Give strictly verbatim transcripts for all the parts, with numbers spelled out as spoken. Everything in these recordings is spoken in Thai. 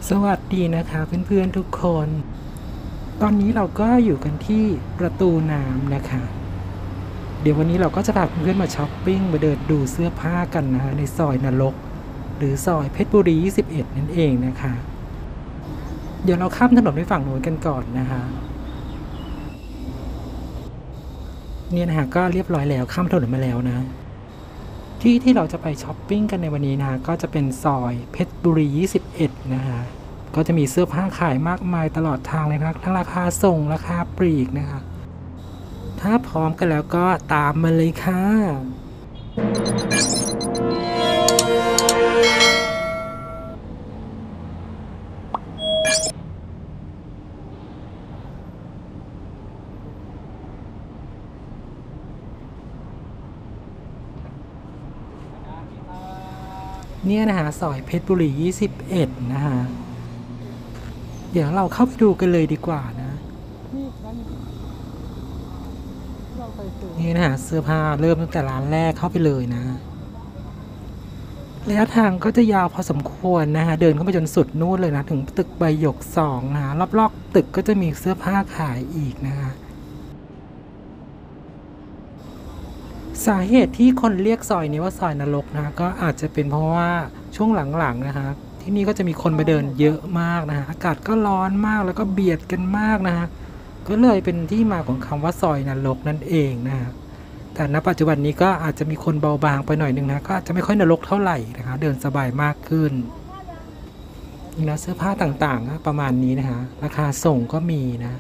สวัสดีนะคะเพื่อนๆทุกคนตอนนี้เราก็อยู่กันที่ประตูน้ำนะคะเดี๋ยววันนี้เราก็จะพาเพื่อนๆมาช้อปปิ้งมาเดินดูเสื้อผ้ากันนะคะในซอยนรกหรือซอยเพชรบุรียี่สิบเอ็ดนั่นเองนะคะเดี๋ยวเราข้ามถนนไปฝั่งโน้นกันก่อนนะคะเนี่ยนะคะก็เรียบร้อยแล้วข้ามถนนมาแล้วนะที่ที่เราจะไปช้อปปิ้งกันในวันนี้นะก็จะเป็นซอยเพชรบุรียี่สิบเอ็ดนะคะก็จะมีเสื้อผ้าขายมากมายตลอดทางเลยนะทั้งราคาส่งราคาปลีกนะคะถ้าพร้อมกันแล้วก็ตามมาเลยค่ะเนี่ยนะคะซอยเพชรบุรียี่สิบเอ็ดนะคะเดี๋ยวเราเข้าไปดูกันเลยดีกว่านะนี่นะคะเสื้อผ้าเริ่มตั้งแต่ร้านแรกเข้าไปเลยนะระยะทางก็จะยาวพอสมควรนะคะเดินเข้าไปจนสุดนู่นเลยนะถึงตึกใบหยกสองนะรอบๆตึกก็จะมีเสื้อผ้าขายอีกนะคะสาเหตุที่คนเรียกซอยนี้ว่าซอยนรกนะก็อาจจะเป็นเพราะว่าช่วงหลังๆนะคะที่นี่ก็จะมีคนไปเดินเยอะมากนะอากาศก็ร้อนมากแล้วก็เบียดกันมากนะก็เลยเป็นที่มาของคำว่าซอยนรกนั่นเองนะแต่ณปัจจุบันนี้ก็อาจจะมีคนเบาบางไปหน่อยนึงนะก็อาจจะไม่ค่อยนรกเท่าไหร่นะคะเดินสบายมากขึ้นนี่นะเสื้อผ้าต่างๆประมาณนี้นะคะราคาส่งก็มีนะ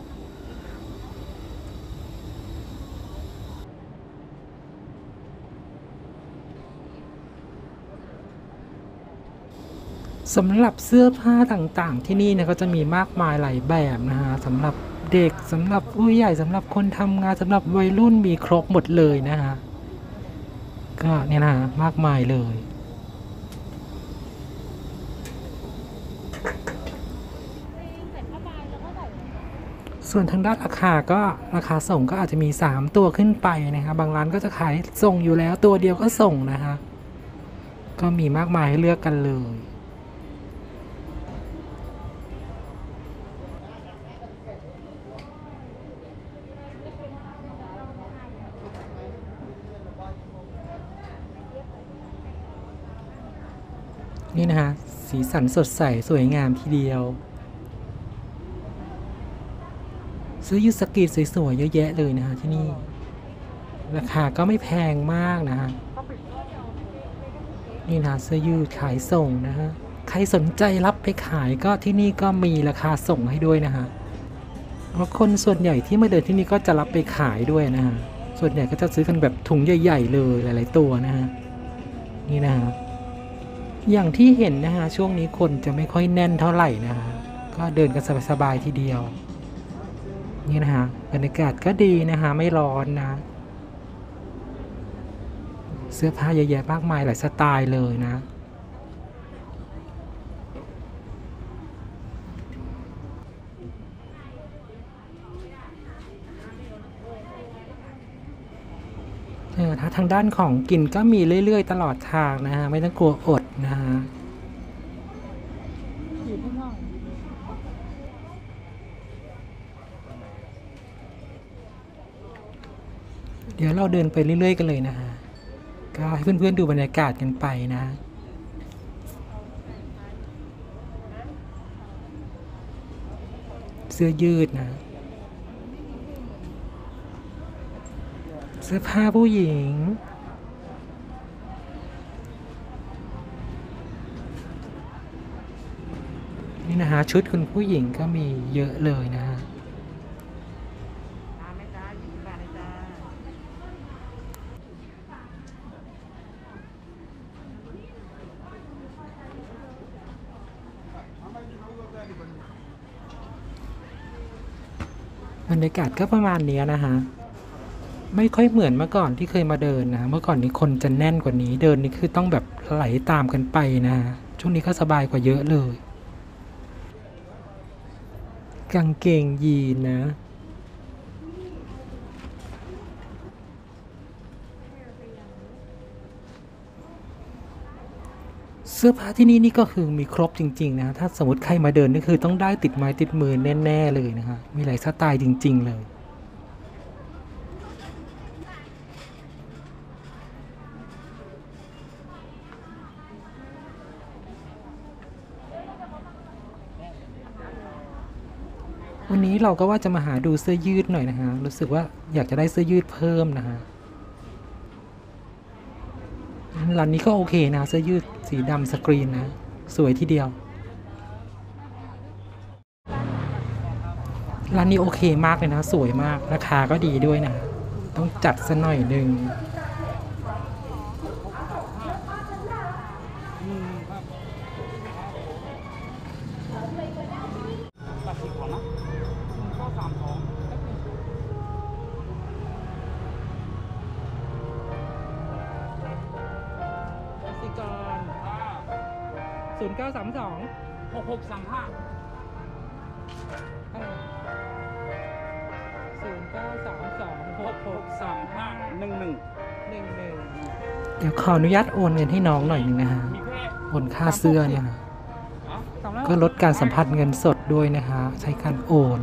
สำหรับเสื้อผ้าต่างๆที่นี่นะก็จะมีมากมายหลายแบบนะฮะสำหรับเด็กสำหรับผู้ใหญ่สำหรับคนทำงานสำหรับวัยรุ่นมีครบหมดเลยนะฮะก็เนี่ยนะมากมายเลยส่วนทางด้านราคาก็ราคาส่งก็อาจจะมีสามตัวขึ้นไปนะครับบางร้านก็จะขายส่งอยู่แล้วตัวเดียวก็ส่งนะฮะก็มีมากมายให้เลือกกันเลยนี่นะฮะสีสันสดใสสวยงามทีเดียวเสื้อยืดสกรีนสวยๆเยอะแยะเลยนะฮะที่นี่ราคาก็ไม่แพงมากนะฮะนี่นะเสื้อยืดขายส่งนะฮะใครสนใจรับไปขายก็ที่นี่ก็มีราคาส่งให้ด้วยนะฮะเพราะคนส่วนใหญ่ที่มาเดินที่นี่ก็จะรับไปขายด้วยนะฮะส่วนใหญ่ก็จะซื้อกันแบบถุงใหญ่ๆเลยหลายๆตัวนะฮะนี่นะฮะอย่างที่เห็นนะฮะช่วงนี้คนจะไม่ค่อยแน่นเท่าไหร่นะฮะก็เดินกันสบายๆทีเดียวนี่นะฮะบรรยากาศก็ดีนะฮะไม่ร้อนนะเสื้อผ้าเยอะแยะมากมายหลายสไตล์เลยนะเออถ้าทางด้านของกินก็มีเรื่อยๆตลอดทางนะฮะไม่ต้องกลัวอดนะฮะเดี๋ยวเราเดินไปเรื่อยๆกันเลยนะฮะก็ให้เพื่อนๆดูบรรยากาศกันไปนะเสื้อยืดนะเสื้อผ้าผู้หญิงนี่นะฮะชุดคุณผู้หญิงก็มีเยอะเลยนะฮะบรรยากาศก็ประมาณนี้นะฮะไม่ค่อยเหมือนเมื่อก่อนที่เคยมาเดินนะเมื่อก่อนนี้คนจะแน่นกว่านี้เดินนี่คือต้องแบบไหลตามกันไปนะช่วงนี้ก็สบายกว่าเยอะเลยกางเกงยีนนะ สเสื้อผ้าที่นี่นี่ก็คือมีครบจริงๆนะถ้าสมมติใครมาเดินนี่คือต้องได้ติดไม้ติดมือแน่ๆเลยนะฮะมีหลายสไตล์จริงๆเลยวันนี้เราก็ว่าจะมาหาดูเสื้อยืดหน่อยนะฮะรู้สึกว่าอยากจะได้เสื้อยืดเพิ่มนะฮะร้านนี้ก็โอเคนะเสื้อยืดสีดำสกรีนนะสวยทีเดียวร้านนี้โอเคมากเลยนะสวยมากราคาก็ดีด้วยนะต้องจัดซะหน่อยหนึ่งศูนย์เก้าสามสองหกหกสามห้าศูนย์เก้าสามสองหกหกสามห้าหนึ่งหนึ่งหนึ่งหนึ่งเดี๋ยวขออนุญาตโอนเงินให้น้องหน่อยหนึ่งนะฮะโอนค่าเสื้อเนี่ยก็ลดการสัมผัสเงินสดด้วยนะฮะใช้การโอน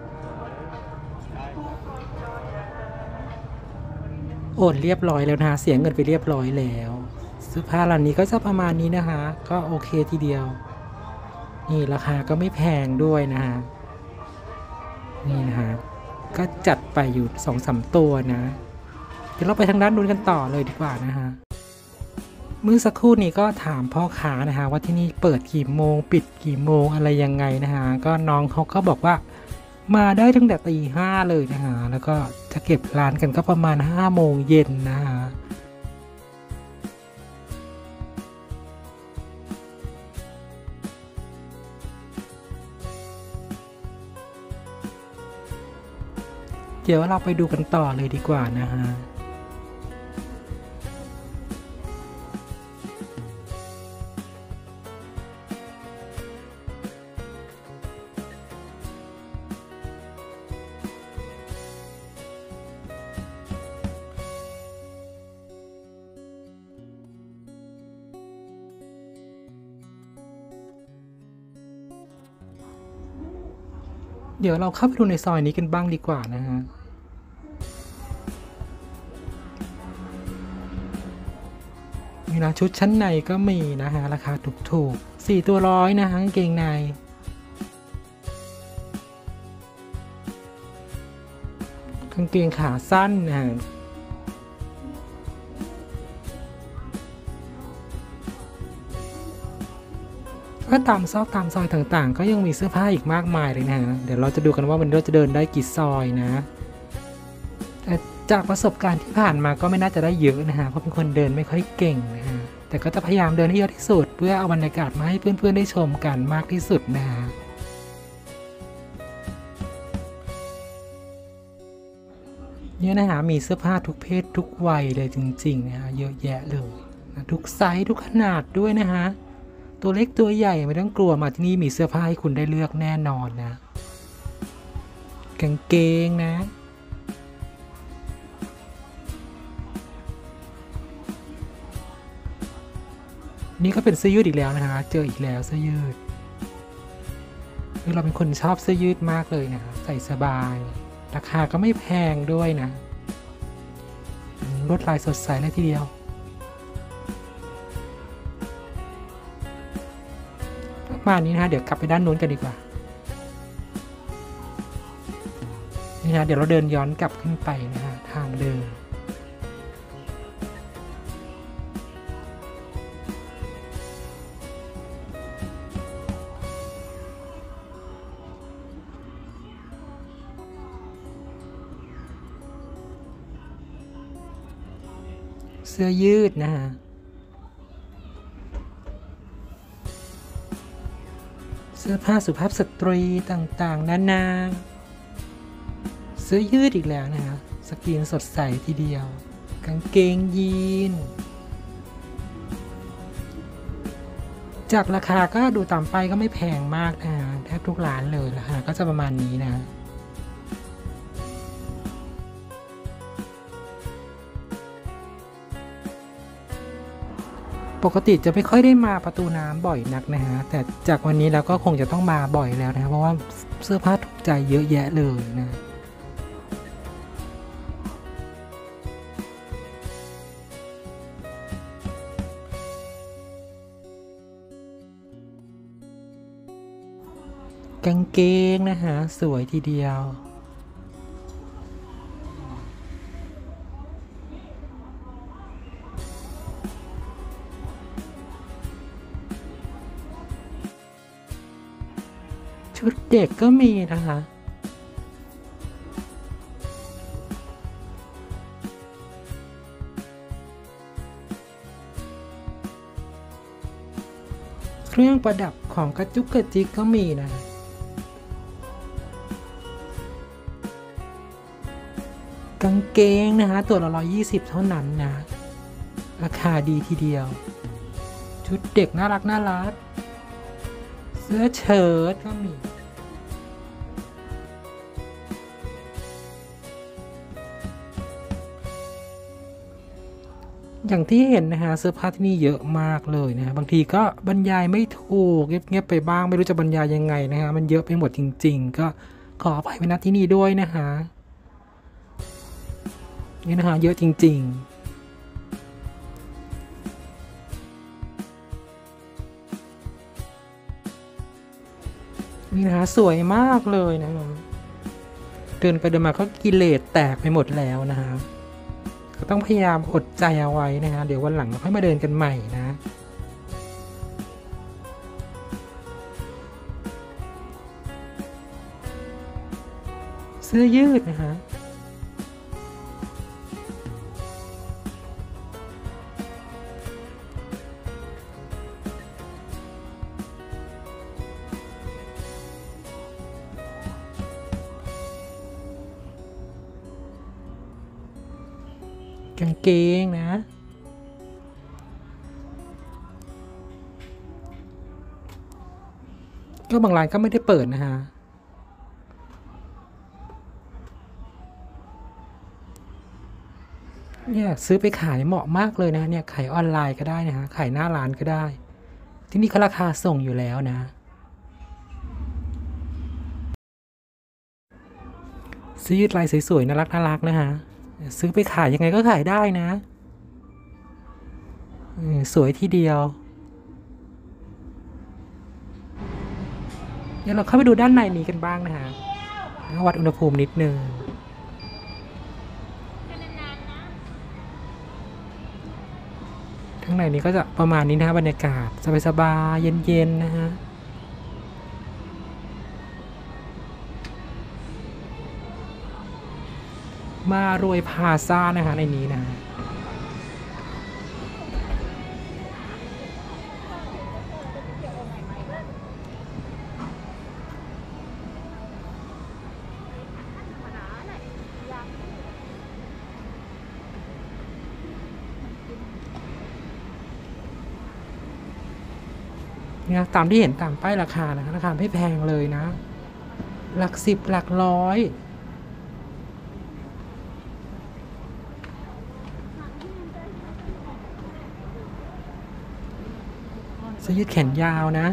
โอนเรียบร้อยแล้วนะฮะเสียเงินไปเรียบร้อยแล้วเสื้อผ้าร้านนี้ก็จะประมาณนี้นะคะก็โอเคทีเดียวนี่ราคาก็ไม่แพงด้วยนะฮะนี่นะฮะก็จัดไปอยู่สองสามตัวนะเดี๋ยวเราไปทางด้านนู้นกันต่อเลยดีกว่านะฮะเมื่อสักครู่นี้ก็ถามพ่อค้านะฮะว่าที่นี่เปิดกี่โมงปิดกี่โมงอะไรยังไงนะฮะก็น้องเขาก็บอกว่ามาได้ตั้งแต่ตีห้าเลยนะฮะแล้วก็จะเก็บร้านกันก็ประมาณห้าโมงเย็นนะฮะเดี๋ยวเราไปดูกันต่อเลยดีกว่านะฮะเดี๋ยวเราเข้าไปดูในซอยนี้กันบ้างดีกว่านะฮะมีนะชุดชั้นในก็มีนะฮะราคาถูกๆสี่ตัวร้อยนะฮะกางเกงในกางเกงขาสั้นนะฮะก็ตามซอกตามซอยต่างๆก็ยังมีเสื้อผ้าอีกมากมายเลยนะฮะเดี๋ยวเราจะดูกันว่าวันนี้เราจะเดินได้กี่ซอยนะแต่จากประสบการณ์ที่ผ่านมาก็ไม่น่าจะได้เยอะนะฮะเพราะเป็นคนเดินไม่ค่อยเก่งนะฮะแต่ก็จะพยายามเดินให้เยอะที่สุดเพื่อเอาบรรยากาศมาให้เพื่อนๆได้ชมกันมากที่สุดนะฮะเนี่ยนะฮะมีเสื้อผ้าทุกเพศทุกวัยเลยจริงๆนะฮะเยอะแยะเลยนะทุกไซส์ทุกขนาดด้วยนะฮะตัวเล็กตัวใหญ่ไม่ต้องกลัวมาที่นี่มีเสื้อผ้าให้คุณได้เลือกแน่นอนนะกางเกงนะนี่ก็เป็นเสื้อยืดอีกแล้วนะฮะเจออีกแล้วเสื้อยืดคือเราเป็นคนชอบเสื้อยืดมากเลยนะใส่สบายราคาก็ไม่แพงด้วยนะลวดลายสดใสเลยทีเดียวประมาณนี้นะเดี๋ยวกลับไปด้านนู้นกันดีกว่านี่นะเดี๋ยวเราเดินย้อนกลับขึ้นไปนะฮะทางเดินเสื้อยืดนะฮะเสื้อผ้าสุภาพสตรีต่างๆนานาเสื้อยืดอีกแล้วนะฮะสกรีนสดใสทีเดียวกางเกงยีนจากราคาก็ดูตามไปก็ไม่แพงมากนะฮะแทบทุกร้านเลยราคาก็จะประมาณนี้นะปกติจะไม่ค่อยได้มาประตูน้ำบ่อยนักนะฮะแต่จากวันนี้แล้วก็คงจะต้องมาบ่อยแล้วนะเพราะว่าเสื้อผ้าถูกใจเยอะแยะเลยนะกางเกงนะฮะสวยทีเดียวชุดเด็กก็มีนะคะเครื่องประดับของกระจุกกระจิกก็มีนะกางเกงนะคะตัวละร้อยยี่สิบเท่านั้นนะราคาดีทีเดียวชุดเด็กน่ารักน่ารักเสื้อเชิ้ตก็มีอย่างที่เห็นนะฮะเสื้อผ้าที่นี่เยอะมากเลยนะฮะบางทีก็บรรยายไม่ถูกเงียบๆไปบ้างไม่รู้จะบรรยายยังไงนะฮะมันเยอะไปหมดจริงๆก็ขออภัยไว้ณที่นี่ด้วยนะฮะนี่นะฮะเยอะจริงๆนี่นะฮะสวยมากเลยนะเดินไปเดินมาก็กิเลสแตกไปหมดแล้วนะฮะก็ต้องพยายามอดใจเอาไว้นะฮะเดี๋ยววันหลังเราค่อยมาเดินกันใหม่นะเสื้อยืดนะฮะกางเกงนะก็บางร้านก็ไม่ได้เปิดนะฮะเนี่ยซื้อไปขายเหมาะมากเลยนะเนี่ยขายออนไลน์ก็ได้นะฮะขายหน้าร้านก็ได้ที่นี่เขาราคาส่งอยู่แล้วนะเสื้อยืดลายสวยๆน่ารักน่ารักนะฮะซื้อไปขายยังไงก็ขายได้นะสวยทีเดียวเดี๋ยวเราเข้าไปดูด้านในนี้กันบ้างนะฮะวัดอุณหภูมินิดนึงข้างในนี้ก็จะประมาณนี้นะบรรยากาศสบายๆเย็นๆนะฮะมารวยพาซ่านะคะในนี้นะเนี่ยตามที่เห็นตามป้ายราคานะราคาไม่แพงเลยนะหลักสิบหลักร้อยเสื้อยืดแขนยาวนะ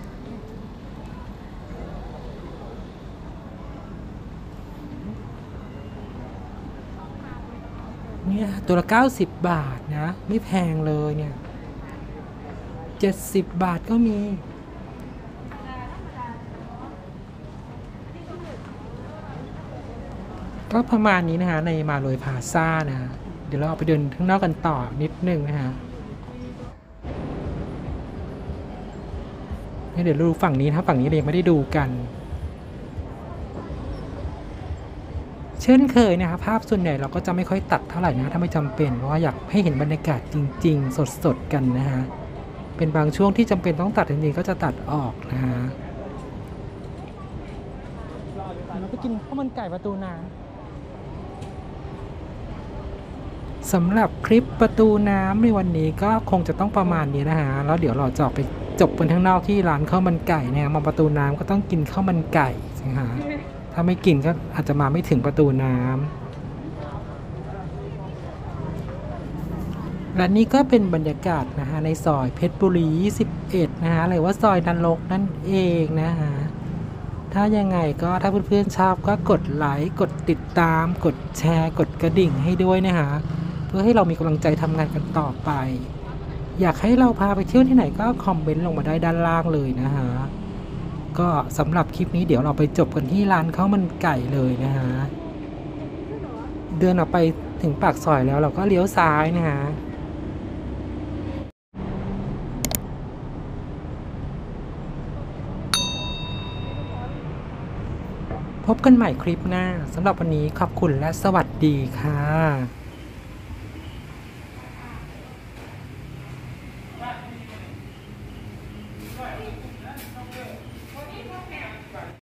เนี่ยตัวละเก้าสิบบาทนะไม่แพงเลยเนี่ยเจ็ดสิบบาทก็มีก็ประมาณนี้นะฮะในมาลอยพาซ่านะเดี๋ยวเราเอาไปเดินข้างนอกกันต่อนิดนึงนะฮะเดี๋ยวดูฝั่งนี้นะฝั่งนี้เรายังไม่ได้ดูกันเช่นเคยนะครับภาพส่วนใหญ่เราก็จะไม่ค่อยตัดเท่าไหร่นะถ้าไม่จำเป็นเพราะว่าอยากให้เห็นบรรยากาศจริงๆสดๆกันนะฮะเป็นบางช่วงที่จำเป็นต้องตัดจริงๆก็จะตัดออกนะฮะเราไปกินข้าวมันไก่ประตูน้ำสำหรับคลิปประตูน้ำในวันนี้ก็คงจะต้องประมาณนี้นะฮะแล้วเดี๋ยวเราจะออกไปจบกันข้างนอกที่ร้านข้าวมันไก่เนี่ยมาประตูน้ำก็ต้องกินข้าวมันไก่นะฮะถ้าไม่กินก็อาจจะมาไม่ถึงประตูน้ำและนี่ก็เป็นบรรยากาศนะฮะในซอยเพชรบุรียี่สิบเอ็ดนะฮะหรือว่าซอยนรกนั่นเองนะฮะถ้ายังไงก็ถ้าเพื่อนๆชอบก็กดไลค์กดติดตามกดแชร์กดกระดิ่งให้ด้วยนะฮะเพื่อให้เรามีกำลังใจทำงานกันต่อไปอยากให้เราพาไปเที่ยวที่ไหนก็คอมเมนต์ลงมาได้ด้านล่างเลยนะฮะก็สำหรับคลิปนี้เดี๋ยวเราไปจบกันที่ร้านข้าวมันไก่เลยนะฮะเดินออกไปถึงปากซอยแล้วเราก็เลี้ยวซ้ายนะฮะพบกันใหม่คลิปหน้าสำหรับวันนี้ขอบคุณและสวัสดีค่ะ